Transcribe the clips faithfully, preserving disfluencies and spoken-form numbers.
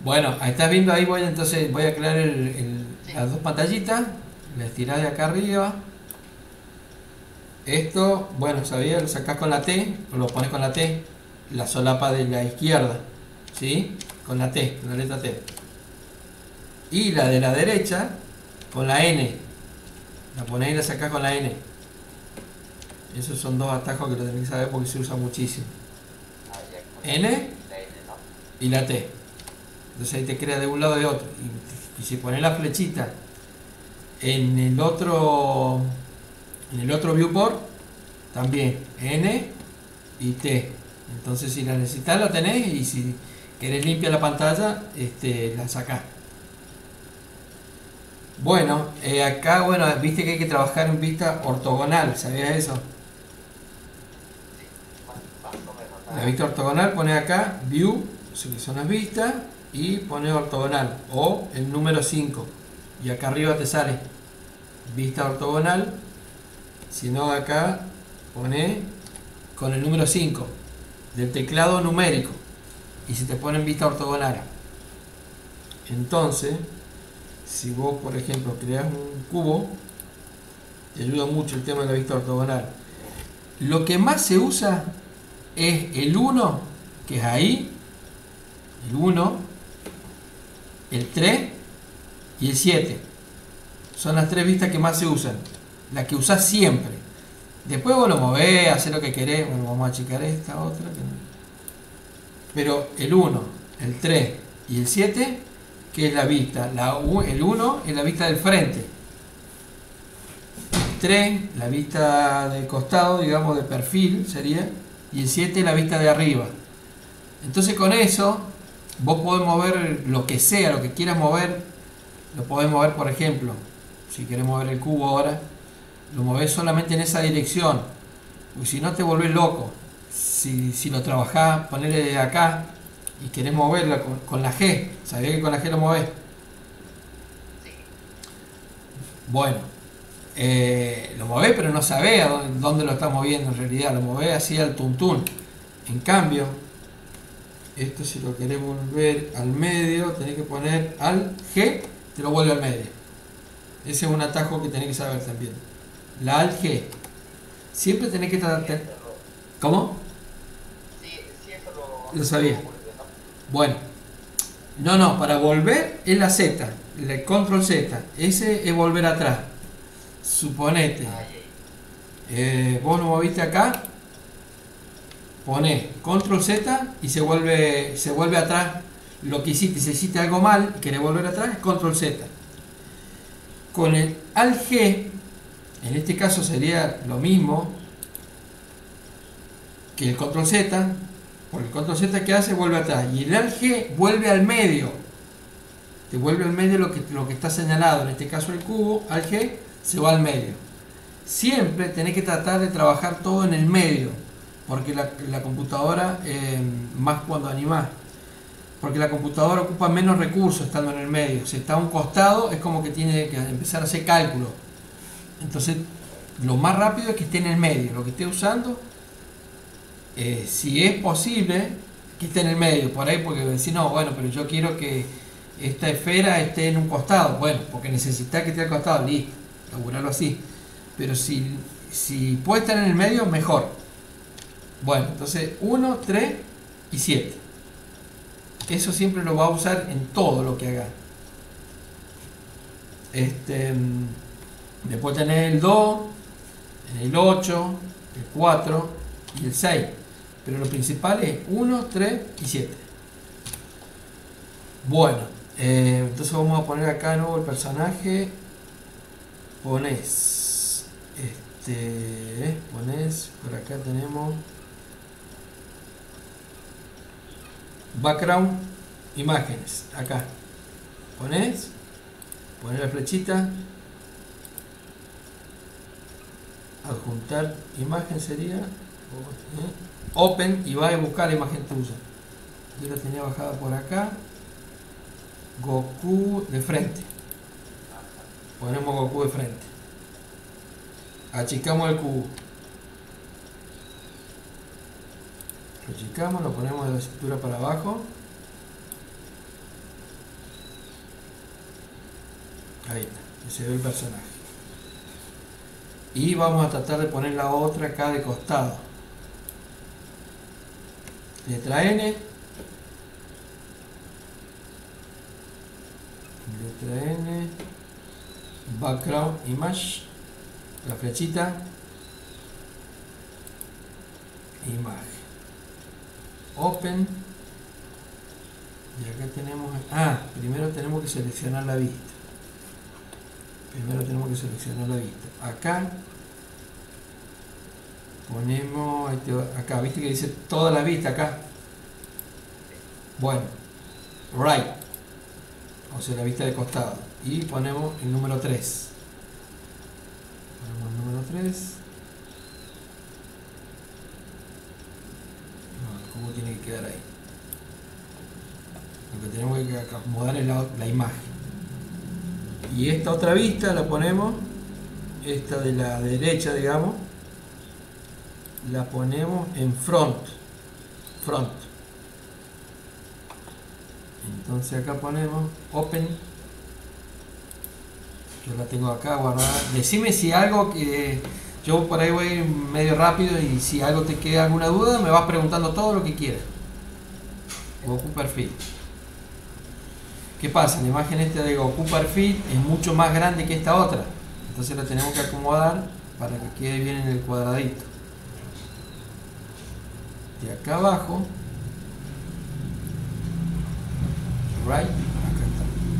Bueno, ahí estás viendo, ahí voy, entonces voy a crear el, el- Sí. las dos pantallitas, las tirás de acá arriba. Esto, bueno, sabía, lo sacás con la T, o lo pones con la T, la solapa de la izquierda, ¿sí? Con la T, con la letra T. Y la de la derecha, con la N, la ponés y la sacás con la N. Esos son dos atajos que lo tenés que saber porque se usa muchísimo. Ah, ya con la N T y la N, ¿no? y la T. Entonces ahí te crea de un lado y de otro. Y, y si pones la flechita en el otro en el otro viewport, también N y T. Entonces si la necesitas la tenés y si querés limpiar la pantalla, este, la sacás. Bueno, eh, acá, bueno, viste que hay que trabajar en vista ortogonal, ¿sabías eso? Sí, más, más o menos La nada. vista ortogonal, pones acá view, que son las vistas, y pones ortogonal o el número cinco. Y acá arriba te sale vista ortogonal, si no acá pone con el número cinco del teclado numérico y se te pone en vista ortogonal. Entonces, si vos, por ejemplo, creas un cubo, te ayuda mucho el tema de la vista ortogonal. Lo que más se usa es el uno, que es ahí, el uno, el tres y el siete. Son las tres vistas que más se usan, las que usás siempre. Después vos lo movés, hacés lo que querés. Bueno, vamos a achicar esta otra. Pero el uno, el tres y el siete, que es la vista. La, el uno es la vista del frente. El tres, la vista del costado, digamos, de perfil sería. Y el siete, la vista de arriba. Entonces con eso, vos podés mover lo que sea, lo que quieras mover. Lo podés mover, por ejemplo, si querés mover el cubo ahora, lo movés solamente en esa dirección. Porque si no te volvés loco. Si, si lo trabajás, ponele de acá y querés moverlo con, con la G, ¿sabías que con la G lo movés? Sí. Bueno, eh, lo movés pero no sabés a dónde, dónde lo estás moviendo en realidad, lo movés así al tuntún. En cambio, esto si lo querés volver al medio, tenés que poner al G, te lo vuelve al medio. Ese es un atajo que tenés que saber también. La al G. Siempre tenés que Sí, tratar... eso lo, ¿Cómo? sí, sí, eso lo, Lo lo sabía. vuelve, ¿no? Bueno, no, no, para volver es la Z, el control Z. Ese es volver atrás. Suponete, Ah, ya, eh, vos lo moviste acá, ponés control Z y se vuelve, se vuelve atrás. Lo que hiciste, si hiciste algo mal y querés volver atrás, es control Z. Con el alt G, en este caso sería lo mismo que el control Z, por el control Z que hace, vuelve atrás. Y el alt G vuelve al medio. Te vuelve al medio lo que, lo que está señalado, en este caso el cubo, alt G, se va al medio. Siempre tenés que tratar de trabajar todo en el medio, porque la, la computadora, eh, más cuando animás, porque la computadora ocupa menos recursos estando en el medio. Si está a un costado, es como que tiene que empezar a hacer cálculo. Entonces, lo más rápido es que esté en el medio, lo que esté usando, eh, si es posible, que esté en el medio, por ahí, porque si no, bueno, pero yo quiero que esta esfera esté en un costado, bueno, porque necesita que esté al costado, listo, laburarlo así. Pero si, si puede estar en el medio, mejor. Bueno, entonces uno, tres y siete. Eso siempre lo va a usar en todo lo que haga. Este, después tenés el dos, el ocho, el cuatro y el seis. Pero lo principal es uno, tres y siete. Bueno, eh, entonces vamos a poner acá de nuevo el personaje. Pones, este, pones, por acá tenemos background, imágenes, acá. Pones, pones la flechita, adjuntar imagen sería, open y va a buscar la imagen tuya. Yo la tenía bajada por acá. Goku de frente. Ponemos Goku de frente. Achicamos el cubo. Lo achicamos, lo ponemos de la cintura para abajo. Ahí está, que se ve el personaje. Y vamos a tratar de poner la otra acá de costado. Letra N. Letra N. Background Image. La flechita. Imagen. Open. Y acá tenemos... Ah, primero tenemos que seleccionar la vista. Primero tenemos que seleccionar la vista. Acá ponemos... Acá, ¿viste que dice toda la vista acá? Bueno, right. O sea, la vista de costado. Y ponemos el número tres. Ponemos el número tres. No, ¿cómo tiene que quedar ahí? Lo que tenemos que acomodar es la, la imagen. Y esta otra vista la ponemos, esta de la derecha, digamos, la ponemos en front. Front. Entonces acá ponemos open. Yo la tengo acá guardada. Decime si algo que yo por ahí voy medio rápido y si algo te queda alguna duda, me vas preguntando todo lo que quieras. Goku Perfil. ¿Qué pasa? La imagen esta de Goku Perfil es mucho más grande que esta otra. Entonces la tenemos que acomodar para que quede bien en el cuadradito. De acá abajo, right, acá está.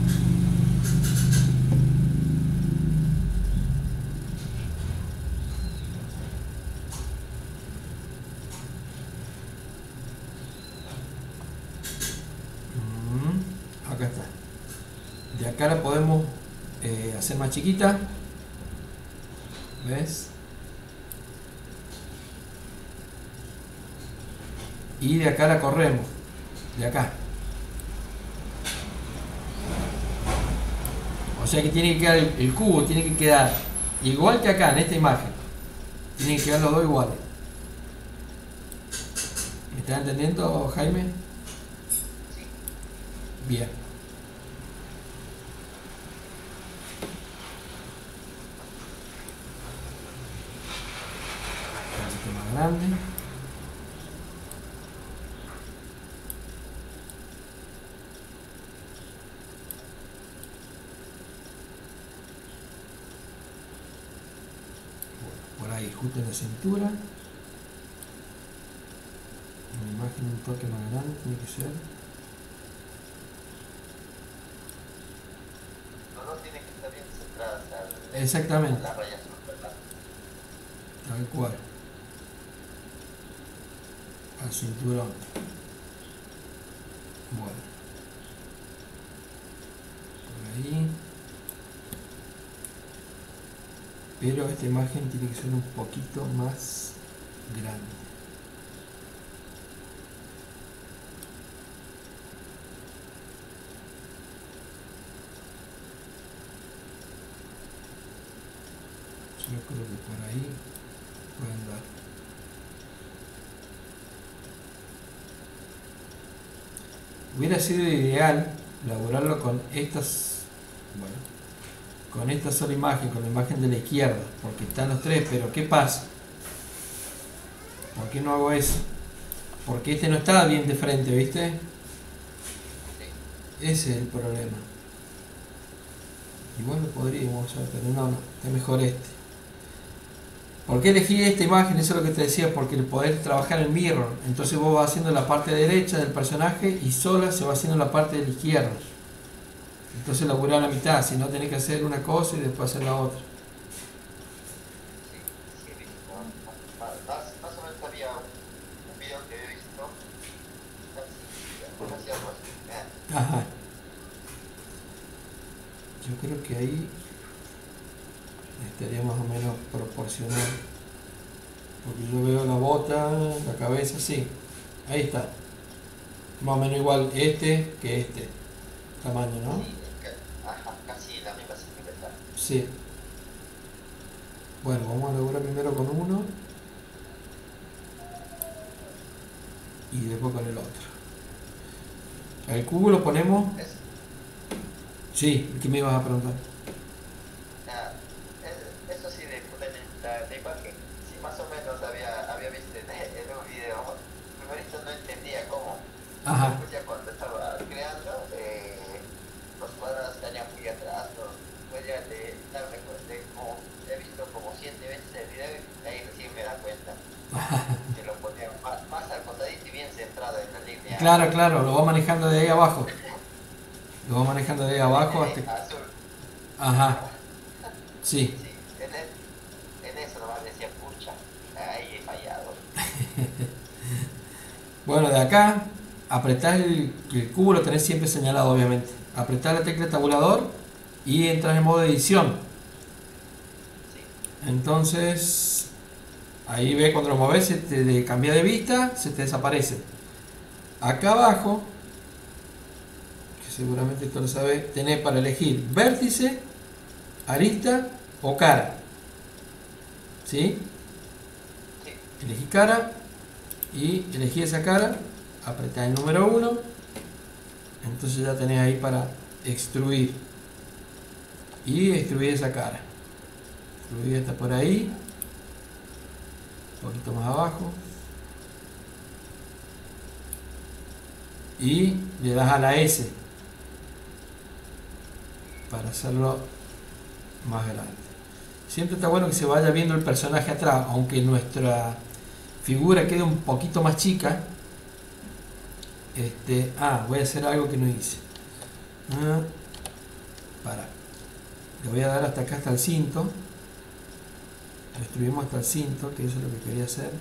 Mm, acá está. De acá la podemos eh, hacer más chiquita. ¿Ves? Y de acá la corremos. De acá. O sea que tiene que quedar el, el cubo, tiene que quedar igual que acá en esta imagen. Tienen que quedar los dos iguales. ¿Me estás entendiendo, Jaime? Sí. Bien. Un poquito más grande. Por ahí, justo en la cintura. Una imagen un toque más grande tiene que ser. Los dos tienen que estar bien centradas al, Exactamente. a la raya azul, ¿verdad? Tal cual. Al cinturón. Bueno. Por ahí. Pero esta imagen tiene que ser un poquito más grande. Yo creo que por ahí pueden dar. Hubiera sido ideal elaborarlo con estas, bueno, con esta sola imagen, con la imagen de la izquierda, porque están los tres, pero ¿qué pasa? ¿Por qué no hago eso? Porque este no está bien de frente, ¿viste? Ese es el problema. Igual lo podríamos hacer, pero no, no, es mejor este. ¿Por qué elegí esta imagen? Eso es lo que te decía, porque el poder trabajar en mirror. Entonces vos vas haciendo la parte derecha del personaje y sola se va haciendo la parte de la izquierda. Entonces laburar a la mitad, si no tenés que hacer una cosa y después hacer la otra. Sí, sí, más, más, más o menos había un, un video que he visto así, hacía algo así. Ajá. Yo creo que ahí estaría más o menos proporcional. Porque yo veo la bota, la cabeza, sí. Ahí está. Más o menos igual este que este. Tamaño, ¿no? Sí, ca- ajá, casi la misma centímetra. Sí. Bueno, vamos a laburar primero con uno y después con el otro. El cubo lo ponemos. Es, Sí, ¿qué me ibas a preguntar? Ajá. Después ya cuando estaba creando, eh, los cuadrados estarían muy atrás, ¿no? Después ya de darme cuenta, como he visto como siete veces el video y ahí recién me da cuenta que lo ponía más, más acotadito y bien centrado en la línea. Claro, claro, lo va manejando de ahí abajo. Lo va manejando de ahí abajo hasta que... Azul. Ajá. Sí. Sí, en, el, en eso nomás decía, pucha, ahí he fallado. Bueno, de acá, apretás el, el cubo, lo tenés siempre señalado, obviamente. Apretás la tecla tabulador y entras en modo edición. Sí. Entonces, ahí ves cuando lo mueves, se te de- cambia de vista, se te desaparece. Acá abajo, que seguramente esto lo sabes, tenés para elegir vértice, arista o cara. ¿Sí? Sí. Elegí cara y elegí esa cara, apretá el número uno, entonces ya tenés ahí para extruir y extruir esa cara. Extruir esta por ahí, un poquito más abajo y le das a la S para hacerlo más grande. Siempre está bueno que se vaya viendo el personaje atrás, aunque nuestra figura quede un poquito más chica. Este, ah, voy a hacer algo que no hice. Ah, para. Le voy a dar hasta acá, hasta el cinto. Lo destruimos hasta el cinto, que eso es lo que quería hacer.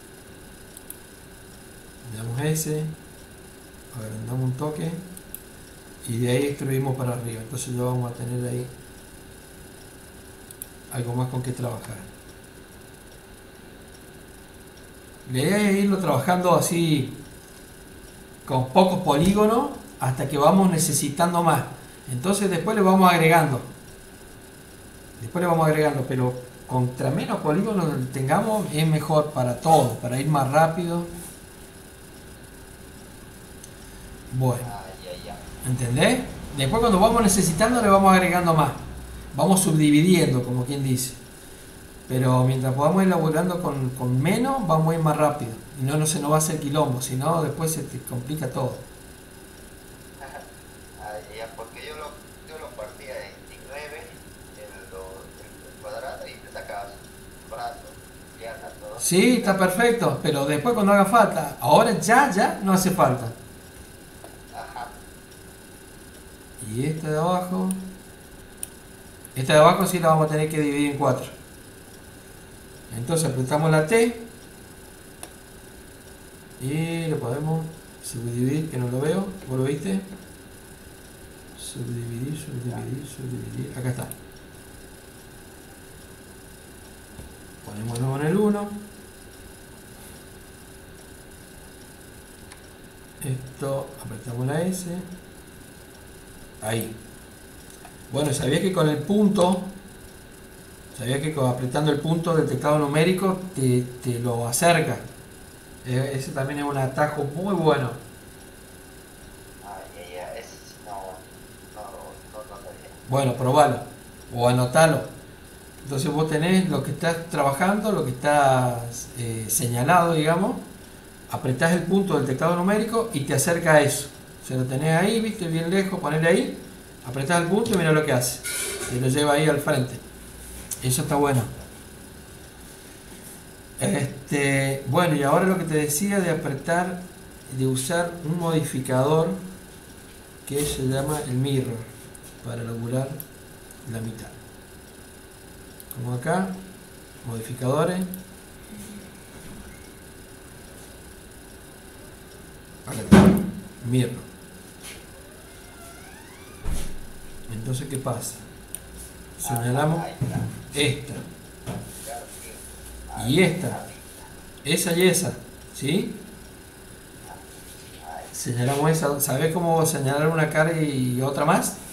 Le damos S, agrandamos un toque y de ahí destruimos para arriba. Entonces ya vamos a tener ahí algo más con que trabajar. La idea es irlo trabajando así con pocos polígonos hasta que vamos necesitando más. Entonces después le vamos agregando. Después le vamos agregando, pero contra menos polígonos tengamos es mejor para todo, para ir más rápido. Bueno, Ah, ya, ya. ¿entendés? Después cuando vamos necesitando le vamos agregando más. Vamos subdividiendo, como quien dice. Pero mientras podamos ir laburando con, con menos, vamos a ir más rápido. Y no, no se nos va a hacer quilombo, sino después se te complica todo. Ah, ya, porque yo lo, yo lo partía en nueve, el, lo- el cuadrado y te sacabas brazos, piernas, todo. Sí, está perfecto, pero después cuando haga falta, ahora ya, ya no hace falta. Ajá. Y esta de abajo, esta de abajo sí la vamos a tener que dividir en cuatro. Entonces apretamos la T y lo podemos subdividir, que no lo veo, ¿vos lo viste? Subdividir, subdividir, subdividir, acá está. Ponemos de nuevo en el uno. Esto, apretamos la S. Ahí. Bueno, ¿sabías que con el punto, sabías que con- apretando el punto del teclado numérico te, te lo acerca? Eh, ese también es un atajo muy bueno. Ah, ya, ya, ese sí no, no, no, no sabía. Bueno, probalo o anotalo. Entonces vos tenés lo que estás trabajando, lo que estás eh, señalado, digamos, apretás el punto del teclado numérico y te acerca a eso. Se lo tenés ahí, viste, bien lejos, ponele ahí, apretás el punto y mira lo que hace. Te lo lleva ahí al frente. Eso está bueno. Este, bueno, y ahora lo que te decía de apretar, de usar un modificador que se llama el mirror para laburar la mitad. Como acá, modificadores. Acá está, mirror. Entonces, ¿qué pasa? Señalamos Ahí está. esta Claro, sí. y esta, esa y esa, ¿sí? Ahí. Señalamos esa. ¿Sabés cómo señalar una cara y otra más?